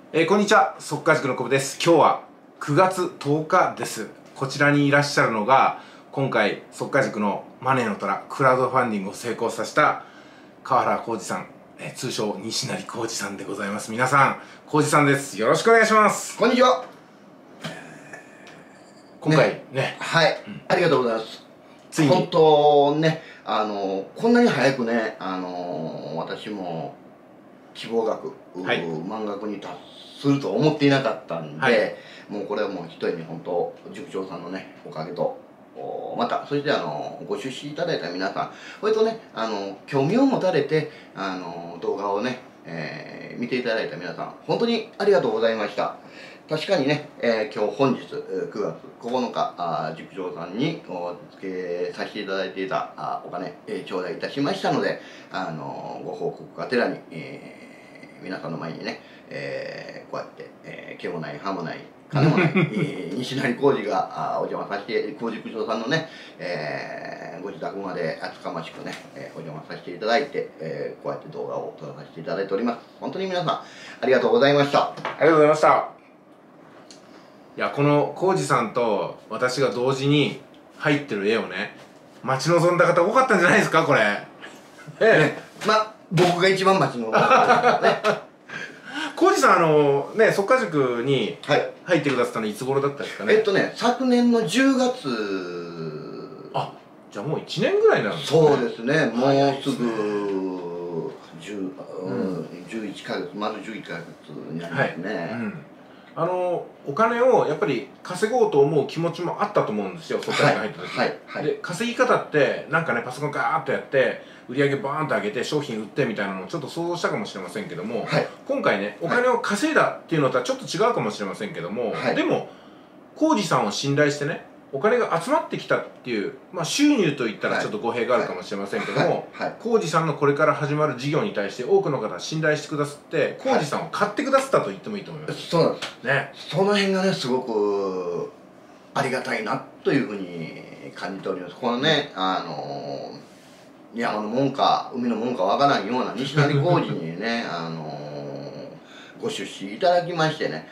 こんにちは、速稼塾の久保です。今日は9月10日です。こちらにいらっしゃるのが、今回速稼塾のマネーの虎クラウドファンディングを成功させた川原浩二さん、通称西成浩二さんでございます。皆さん、浩二さんです。よろしくお願いします。 こんにちは。 今回ね、 はい、ありがとうございます。 ついに本当ね、こんなに早くね、私も希望額、満額に達すると思っていなかったんで、もうこれはもう一重に本当塾長さんのねおかげと、またそしてご出資いただいた皆さん、それとね興味を持たれて動画をね、見ていただいた皆さん、本当にありがとうございました。確かにね、今日本日9月9日塾長さんにお付けさせていただいていたお金、頂戴いたしましたので、ご報告がてらに、皆さんの前にね、こうやって、毛もない歯もない金もない西成浩二がお邪魔させて、浩二塾長さんのね、ご自宅まで厚かましくね、お邪魔させていただいて、こうやって動画を撮らさせていただいております。本当に皆さんありがとうございました。 ありがとうございました。いや、この浩二さんと私が同時に入ってる絵をね、待ち望んだ方多かったんじゃないですか、これ。 僕が一番待ち望んだね。 浩二さん、速稼塾に入ってくださったのいつ頃だったんですかね。 昨年の10月。 あ、じゃあもう1年ぐらいなんですね。 そうですね、もうすぐ11ヶ月、丸11ヶ月になりますね。 お金をやっぱり稼ごうと思う気持ちもあったと思うんですよ、速稼塾に入った時。で、稼ぎ方ってなんかね、パソコンガーッとやって売り上げバーンと上げて商品売ってみたいなのをちょっと想像したかもしれませんけども、今回ね、お金を稼いだっていうのとはちょっと違うかもしれませんけども、でも浩二さんを信頼してね、お金が集まってきたっていう、収入といったらちょっと語弊があるかもしれませんけども、浩二さんのこれから始まる事業に対して多くの方が信頼してくださって浩二さんを買ってくださったと言ってもいいと思います。 そうなんですね。その辺がねすごくありがたいなというふうに感じております。このね山のもんか海のもんかわからんような西成浩二にねご出資いただきましてね、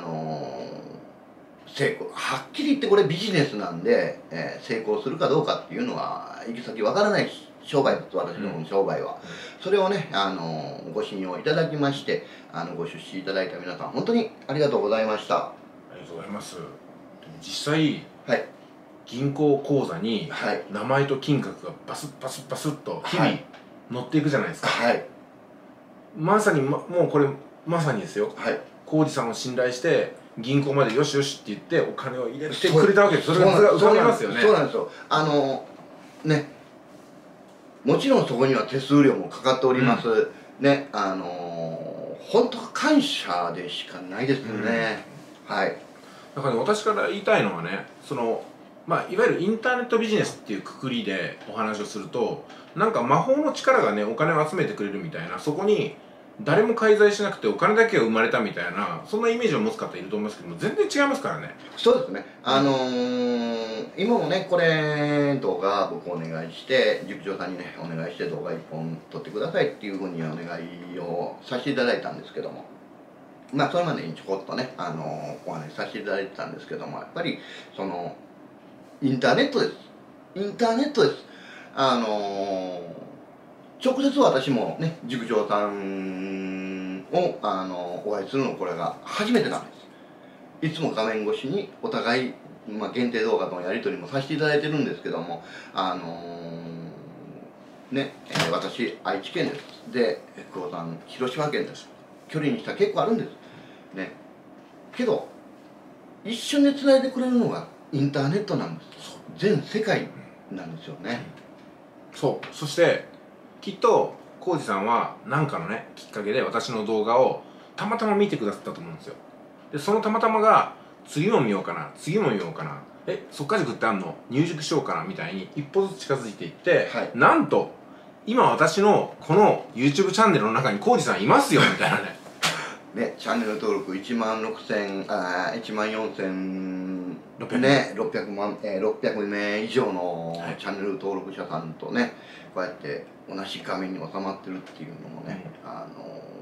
成功、はっきり言ってこれビジネスなんで、成功するかどうかっていうのは行き先わからない商売です、私の商売は。それをねご信用いただきましてご出資いただいた皆さん、本当にありがとうございました。 ありがとうございます。実際、銀行口座に名前と金額がバスッバスッバスッと日々乗っていくじゃないですか。まさにもうこれまさにですよ、浩二さんを信頼して銀行までよしよしって言ってお金を入れてくれたわけです。それが伺いますよね。 そうなんですよ。ね、もちろんそこには手数料もかかっております。ね、本当感謝でしかないですね。 だから私から言いたいのはね、いわゆるインターネットビジネスっていうくくりでお話をすると、なんか魔法の力がねお金を集めてくれるみたいな、そこに誰も介在しなくてお金だけが生まれたみたいな、そんなイメージを持つ方いると思いますけども、全然違いますからね。 そうですね。今もねこれ動画僕お願いして塾長さんにねお願いして動画1本撮ってくださいっていうふうにお願いをさせていただいたんですけども、それまでにちょこっとねお話しさせていただいてたんですけども、やっぱりインターネットです。インターネットです。直接私もね塾長さんをお会いするのこれが初めてなんです。いつも画面越しにお互い、限定動画のやり取りもさせていただいてるんですけども、私愛知県です。で久保さん広島県です。距離にしたら結構あるんですね。けど一瞬でつないでくれるのがインターネットなんです。全世界なんですよね。 そしてきっと浩二さんは何かのねきっかけで私の動画をたまたま見てくださったと思うんですよ。でそのたまたまが次も見ようかな、次も見ようかな、速稼塾ってあんの、入塾しようかなみたいに一歩ずつ近づいていって、なんと今私のこの YouTube チャンネルの中に浩二さんいますよみたいなね。 チャンネル登録1万4600名以上のチャンネル登録者さんとねこうやって同じ画面に収まってるっていうのもね、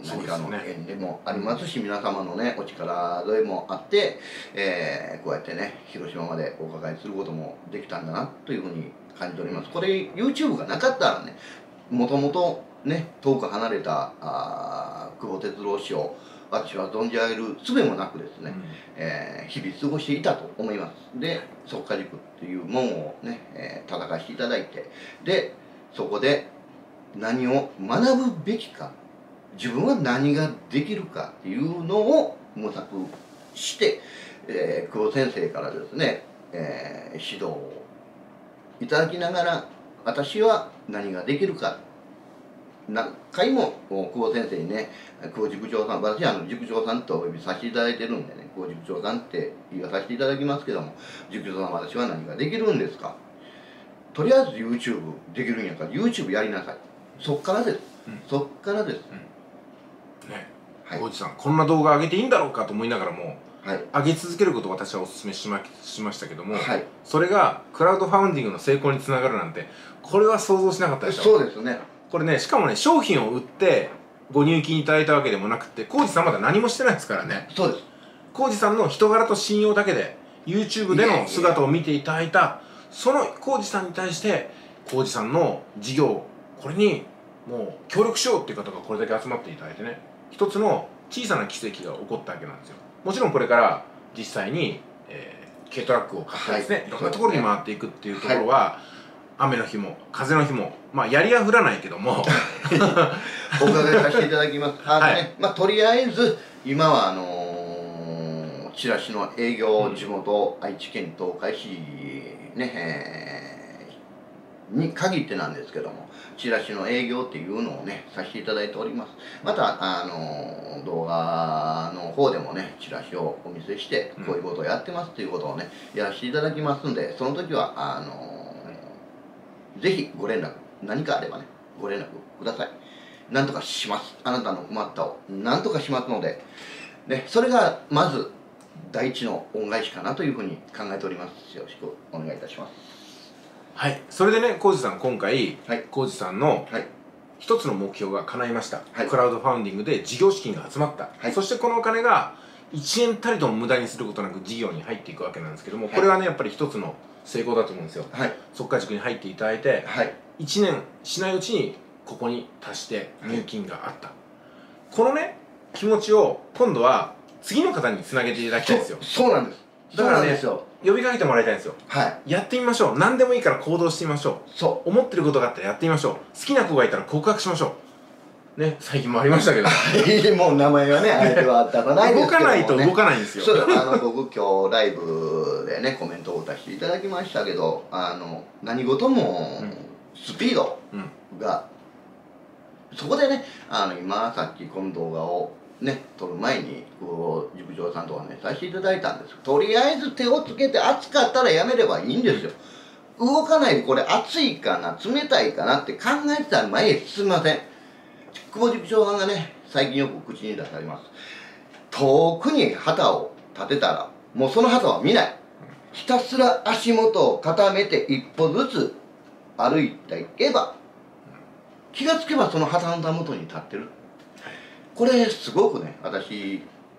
何かの縁でもありますし、皆様のねお力添えもあって、こうやってね広島までお伺いすることもできたんだなというふうに感じております。これ YouTube がなかったらね、もともとね遠く離れた久保哲郎氏を私は存じ上げる術もなくですね、日々過ごしていたと思います。で即家塾っていう門をね、叩かせていただいて、でそこで何を学ぶべきか、自分は何ができるかっていうのを模索して、久保先生からですね、指導をいただきながら、私は何ができるか、何回も久保先生にね、久保塾長さん、私は塾長さんとお呼びさせていただいてるんでね、久保塾長さんって言わさせていただきますけども、塾長さん、私は何ができるんですか、とりあえず YouTube できるんやから YouTube やりなさい、そっからです、そっからです、 ね、浩司さん、こんな動画上げていいんだろうかと思いながらも、上げ続けることを私はお勧めしましたけども、それがクラウドファウンディングの成功につながるなんて、これは想像しなかったでしょ。 そうですね。 これね、しかもね、商品を売ってご入金いただいたわけでもなくて、浩司さんまだ何もしてないですからね。 そうです。 浩司さんの人柄と信用だけで YouTube での姿を見ていただいた、その浩司さんに対して浩司さんの事業、これにもう協力しようっていう方がこれだけ集まっていただいてね、一つの小さな奇跡が起こったわけなんですよ。もちろんこれから実際に、軽トラックを買ってですね、いろんなところに回っていくっていうところは、雨の日も風の日も、まあやりは降らないけどもお伺いさせていただきます。とりあえず今はチラシの営業、地元愛知県東海市ね、に限ってなんですけども、チラシの営業っていうのをねさせていただいております。また動画の方でもねチラシをお見せして、こういうことをやってますっていうことをねやらせていただきますんで、その時はぜひご連絡、何かあればねご連絡ください。なんとかします。あなたの困ったをなんとかしますので、ね、それがまず第一の恩返しかなというふうに考えております。よろしくお願いいたします。 はい、それでね、浩司さん、今回、浩司さんの一つの目標が叶いました。クラウドファウンディングで事業資金が集まった。そしてこのお金が1円たりとも無駄にすることなく事業に入っていくわけなんですけども、これはね、やっぱり一つの成功だと思うんですよ。即家塾に入っていただいて、1年しないうちにここに達して入金があった。このね、気持ちを今度は次の方につなげていただきたいんですよ。 そうなんです。 だからね、呼びかけてもらいたいんですよ。やってみましょう。何でもいいから行動してみましょう。思ってることがあったらやってみましょう。好きな子がいたら告白しましょう。ね、最近もありましたけど。 もう名前はね、相手は出さないですけどもね。 動かないと動かないんですよ。 そう、僕今日ライブでね、コメントを出していただきましたけど、何事もスピードが、そこでね、今さっきこの動画をね、撮る前に塾長さんとかねさせていただいたんです。とりあえず手をつけて、暑かったらやめればいいんですよ。動かないで、これ暑いかな冷たいかなって考えてたら前へ進みません。久保塾長さんがね最近よく口に出されます。遠くに旗を立てたらもうその旗は見ない、ひたすら足元を固めて一歩ずつ歩いていけば気がつけばその旗の元に立ってる。これすごくね、私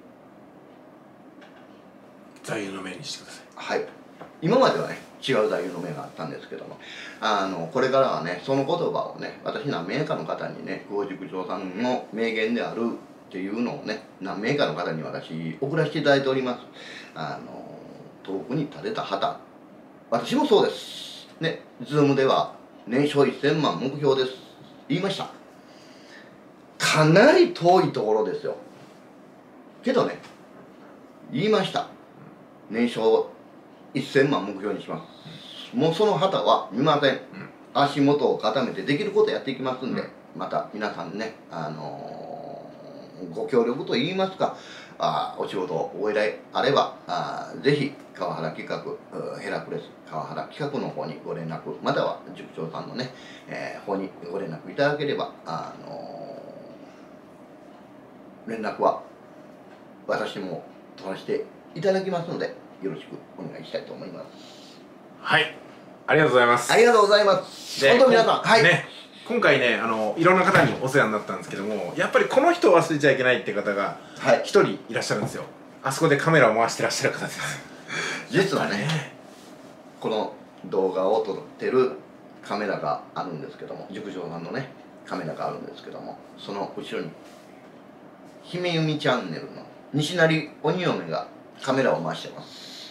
座右の銘にしてください。今まではね違う座右の銘があったんですけども、これからはねその言葉をね、私何名かの方にね、久保塾長さんの名言であるっていうのをね何名かの方に私送らせていただいております。遠くに立てた旗、私もそうですね。Zoom では年商1000万目標です言いました。かなり遠いところですよ。けどね言いました。年商1000万目標にします。もうその旗は見ません。足元を固めてできることやっていきますんで、また皆さんね、ご協力といいますか、お仕事お依頼あればぜひ川原企画、ヘラクレス川原企画の方にご連絡、または塾長さんのね、方にご連絡いただければ連絡は私も取らせていただきますので、よろしくお願いしたいと思います。 はい、ありがとうございます。 ありがとうございます。本当皆さん、 ね、 今回ねいろんな方にお世話になったんですけども、やっぱりこの人を忘れちゃいけないって方が一人いらっしゃるんですよ。あそこでカメラを回してらっしゃる方です。 実はね、この動画を撮ってるカメラがあるんですけども、塾長さんのねカメラがあるんですけども、その後ろに姫弓チャンネルの西成鬼嫁がカメラを回してます。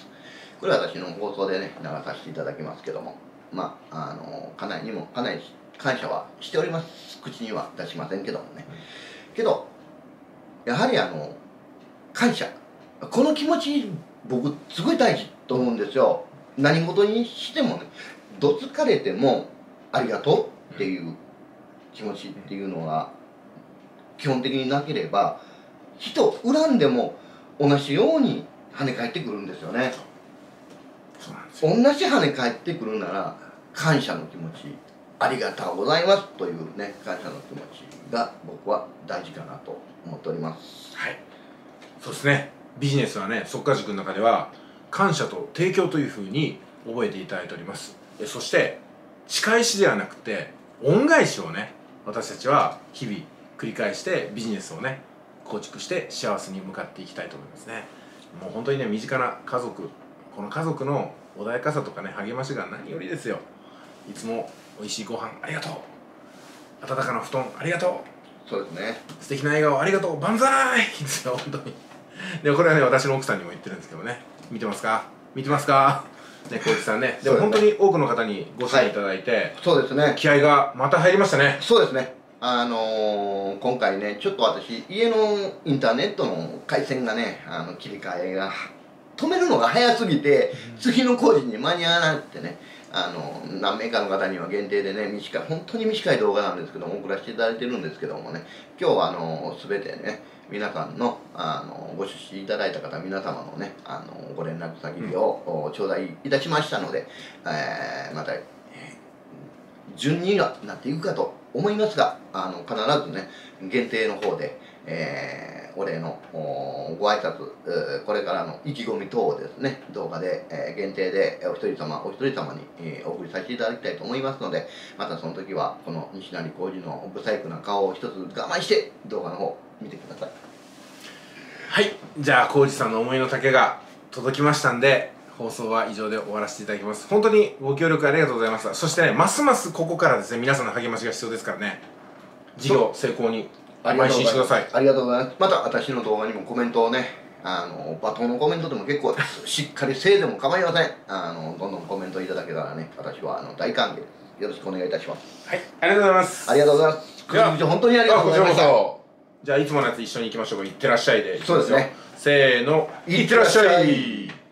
これは私の放送でね流させていただきますけども、まあ家内にもかなり感謝はしております。口には出しませんけどもね、けどやはり感謝、この気持ち僕すごい大事と思うんですよ。何事にしてもね、どつかれてもありがとうっていう気持ちっていうのが基本的になければ、人恨んでも同じように跳ね返ってくるんですよね。 そうなんですよ。 同じ跳ね返ってくるなら感謝の気持ち、ありがとうございますというね感謝の気持ちが僕は大事かなと思っております。 はい、そうですね。ビジネスはね、即家塾の中では感謝と提供というふうに覚えていただいております。そして仕返しではなくて恩返しをね、私たちは日々繰り返してビジネスをね構築して幸せに向かっていきたいと思いますね。もう本当にね、身近な家族、この家族の穏やかさとかね励ましが何よりですよ。いつも美味しいご飯ありがとう、温かな布団ありがとう、 そうですね、 素敵な笑顔ありがとう、万歳ですよ本当に。でこれはね、私の奥さんにも言ってるんですけどね、見てますか見てますかね、小路さんね。でも本当に多くの方にご支援いただいて、 そうですね、 気合がまた入りましたね。 そうですね。今回ね、ちょっと私家のインターネットの回線がね切り替えが止めるのが早すぎて、次の工事に間に合わなくてね、何名かの方には限定でね本当に短い動画なんですけども送らせていただいてるんですけどもね、今日は全てね皆さんのご出資いただいた方皆様のねご連絡先を頂戴いたしましたので、また順にはなっていくかと思いますが、必ずね限定の方で、お礼のご挨拶、これからの意気込み等をですね動画で、限定でお一人様お一人様に、お送りさせていただきたいと思いますので、またその時はこの西成浩二の不細工な顔を一つ我慢して動画の方見てください。 はい、じゃあ浩二さんの思いの丈が届きましたんで、放送は以上で終わらせていただきます。本当にご協力ありがとうございました。そしてね、ますますここからですね皆さんの励ましが必要ですからね、事業成功に邁進してください。 ありがとうございます。また私の動画にもコメントをね、罵倒のコメントでも結構です。しっかりせいでも構いません。どんどんコメントいただけたらね、私は大歓迎です。よろしくお願いいたします。 はい、ありがとうございます。 ありがとうございます。くじ部長本当にありがとうございました。 じゃあいつものやつ一緒に行きましょうか。いってらっしゃいで。 そうですね。 せーの、いってらっしゃい。